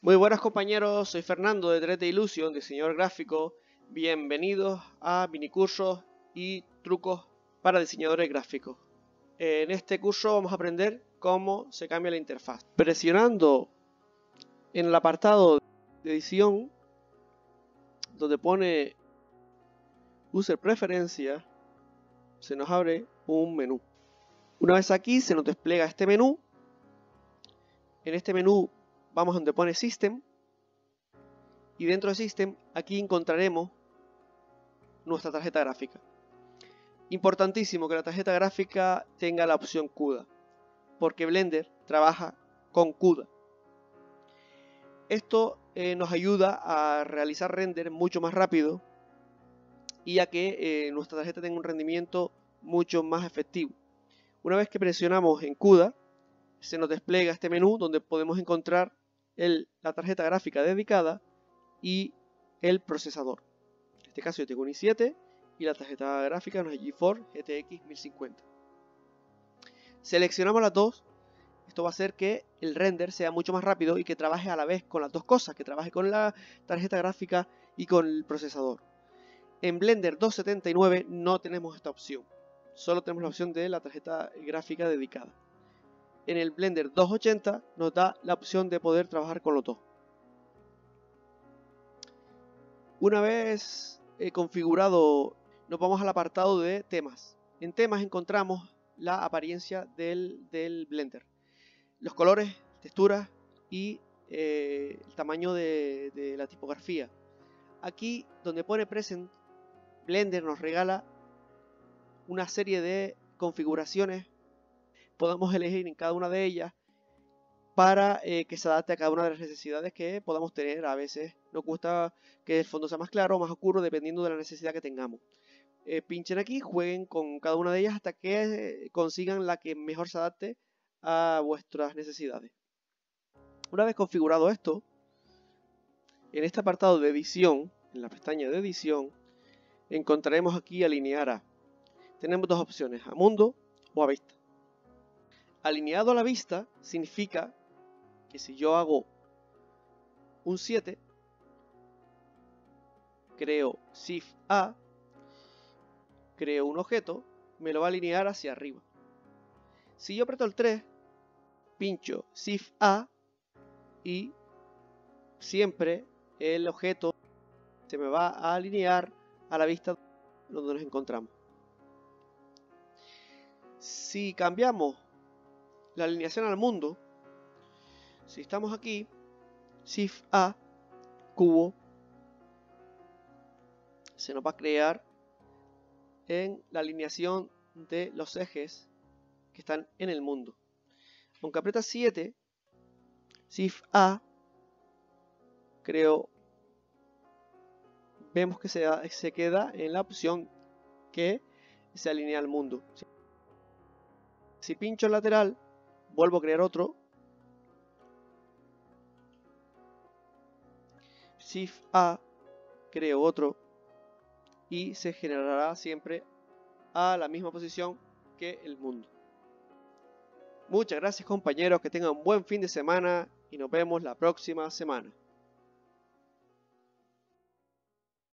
Muy buenas compañeros, soy Fernando de 3D Illusion, diseñador gráfico. Bienvenidos a minicursos y trucos para diseñadores gráficos. En este curso vamos a aprender cómo se cambia la interfaz. Presionando en el apartado de edición, donde pone User Preferencias, se nos abre un menú. Una vez aquí se nos despliega este menú. En este menú vamos donde pone System y dentro de System aquí encontraremos nuestra tarjeta gráfica. Importantísimo que la tarjeta gráfica tenga la opción CUDA, porque Blender trabaja con CUDA. Esto nos ayuda a realizar render mucho más rápido y a que nuestra tarjeta tenga un rendimiento mucho más efectivo. Una vez que presionamos en CUDA, se nos despliega este menú donde podemos encontrar la tarjeta gráfica dedicada y el procesador. En este caso yo tengo un i7 y la tarjeta gráfica es una GeForce GTX 1050. Seleccionamos las dos. Esto va a hacer que el render sea mucho más rápido y que trabaje a la vez con las dos cosas, que trabaje con la tarjeta gráfica y con el procesador. En Blender 2.79 no tenemos esta opción, solo tenemos la opción de la tarjeta gráfica dedicada. En el Blender 2.80 nos da la opción de poder trabajar con los dos. Una vez configurado, nos vamos al apartado de temas. En temas encontramos la apariencia del Blender, los colores, texturas y el tamaño de la tipografía. Aquí donde pone Present, Blender nos regala una serie de configuraciones. Podemos elegir en cada una de ellas para que se adapte a cada una de las necesidades que podamos tener. A veces nos gusta que el fondo sea más claro o más oscuro dependiendo de la necesidad que tengamos. Pinchen aquí, jueguen con cada una de ellas hasta que consigan la que mejor se adapte a vuestras necesidades. Una vez configurado esto, en este apartado de edición, en la pestaña de edición, encontraremos aquí alinear a. Tenemos dos opciones, a mundo o a vista. Alineado a la vista significa que si yo hago un 7, creo Shift A, creo un objeto, me lo va a alinear hacia arriba. Si yo aprieto el 3, pincho Shift A y siempre el objeto se me va a alinear a la vista donde nos encontramos. Si cambiamos la alineación al mundo, si estamos aquí, Shift A, cubo, se nos va a crear en la alineación de los ejes que están en el mundo. Aunque aprieta 7, Shift A, vemos que se queda en la opción que se alinea al mundo. Si pincho el lateral, vuelvo a crear otro. Shift A, creo otro. Y se generará siempre a la misma posición que el mundo. Muchas gracias compañeros, que tengan un buen fin de semana y nos vemos la próxima semana.